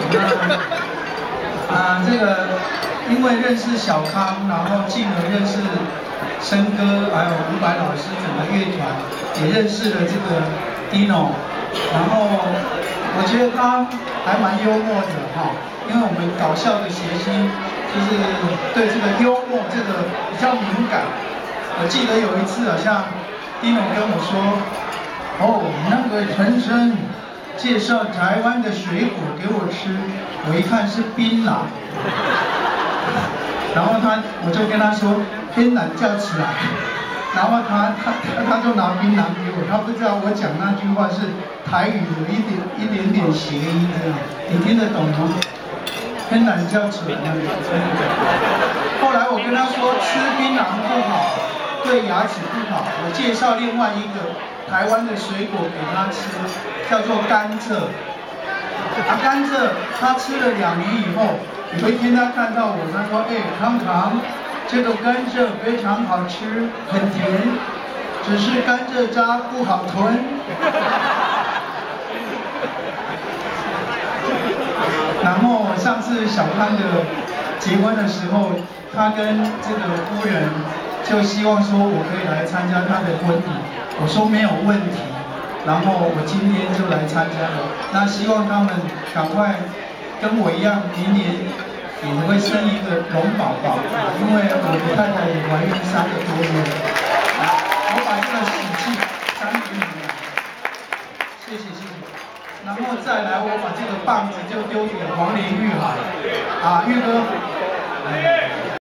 这个因为认识小康，然后进而认识森哥，还有伍佰老师整个乐团，也认识了这个 Dino， 然后我觉得他还蛮幽默的哈，因为我们搞笑的谐星就是对这个幽默这个比较敏感。我记得有一次好像 Dino 跟我说，哦，那个陈升介绍台湾的水果给我吃，我一看是槟榔，然后我就跟他说槟榔叫起来，然后他就拿槟榔给我，他不知道我讲那句话是台语有一点点谐音这样，你听得懂吗？槟榔叫起来那个。后来我跟他说吃槟榔不好，对牙齿不好，我介绍另外一个台湾的水果给他吃，叫做甘蔗。甘蔗他吃了2年以后，有一天他看到我，他说：“哎，康康，这个甘蔗非常好吃，很甜，只是甘蔗渣不好吞。”然后上次小康的结婚的时候，他跟这个夫人就希望说我可以来参加他的婚礼，我说没有问题，然后我今天就来参加了。那希望他们赶快跟我一样，明年也会生一个龙宝宝，因为我的太太也怀孕3个多月了。我把这个喜气传给你们，谢谢。然后再来，我把这个棒子就丢给黄连玉好了，玉哥。